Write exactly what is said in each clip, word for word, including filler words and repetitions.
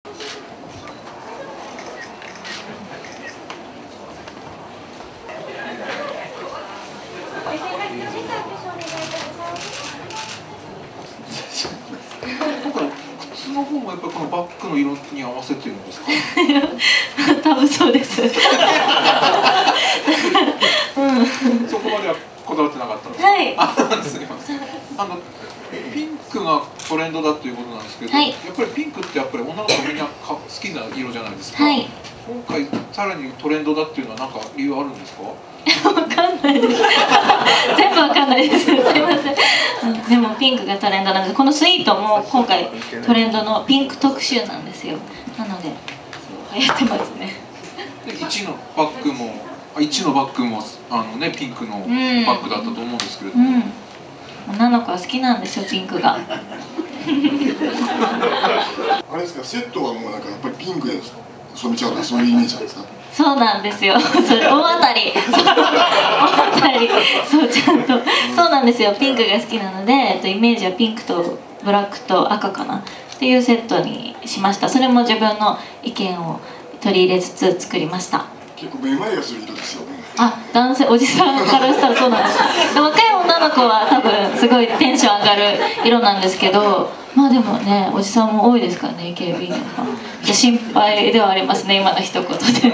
靴の方もやっぱりこのバッグの色に合わせてるんですか？ 多分そうです。うん、 そこまではこだわってなかったんですか？ はい。 あ、すみません。あのピンクがトレンドだっていうことなんですけど、 はい、 やっぱりピンクってやっぱり女の子みんなか好きな色じゃないですか。 はい。 今回さらにトレンドだっていうのは何か理由あるんですか？ わかんないです。全部わかんないです。すいません。うん、でもピンクがトレンドなんです。このスイートも今回トレンドのピンク特集なんですよ。なので流行ってますね。 でいちのバッグもいちのバッグもあのねピンクのバッグだったと思うんですけれども、 うんうん、女の子は好きなんですよピンクが。 あれですか、セットはもうなんかやっぱりピンクで染めちゃうとかそういうイメージなんですか？ そうなんですよ。それ大当たり。大当たり。そうちゃんと、うん、そうなんですよ。ピンクが好きなので、えっとイメージはピンクとブラックと赤かなっていうセットにしました。それも自分の意見を取り入れつつ作りました。 結構めまいがする色ですよね。 あ、男性おじさんからしたらそうなんです。で若い女の子は多分すごいテンション上がる色なんですけど、まあでもねおじさんも多いですからね エーケービー の心配ではありますね今の一言で。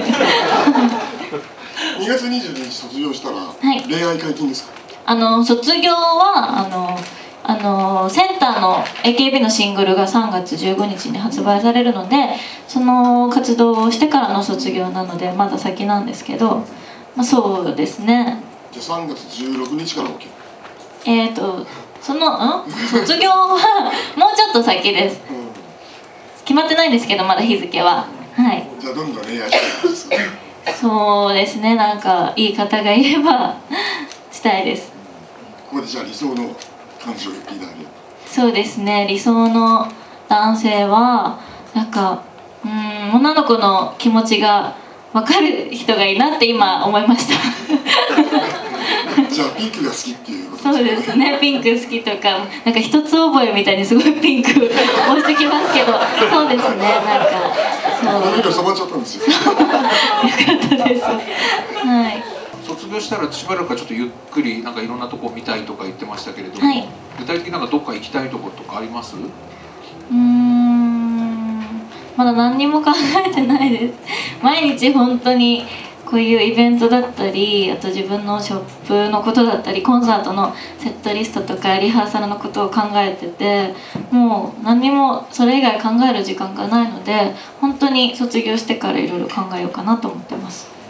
にがつにじゅうににち卒業したら、はい、恋愛解禁ですか？ あの卒業はあのあのセンターの エーケービー のシングルがさんがつじゅうごにちに発売されるので、その活動をしてからの卒業なのでまだ先なんですけど、まあ、そうですね。 じゃあさんがつじゅうろくにちから OK？ えっとその、ん、卒業はもうちょっと先です、うん、決まってないんですけどまだ日付は。はい。じゃあどんどん恋愛したいですか？そうですね、なんかいい方がいればしたいです。 ここでじゃあ理想の感じを言っていただければ。 そうですね、理想の男性はなんかうん女の子の気持ちが分かる人がいいなって今思いました。 じゃあピンクが好きっていうことですね。 そうですね、ピンク好きとかなんか一つ覚えみたいにすごいピンク押してきますけど、そうですね、なんかそうこの色染まっちゃったんですよ。 よかったです。はい。 卒業したらしばらくはちょっとゆっくりなんかいろんなとこ見たいとか言ってましたけれども、はい、具体的になんかどっか行きたいところとかあります？ うーん、まだ何にも考えてないです。毎日本当にこういうイベントだったり、あと自分のショップのことだったり、コンサートのセットリストとかリハーサルのことを考えてて、もう何にもそれ以外考える時間がないので、本当に卒業してからいろいろ考えようかなと思ってます。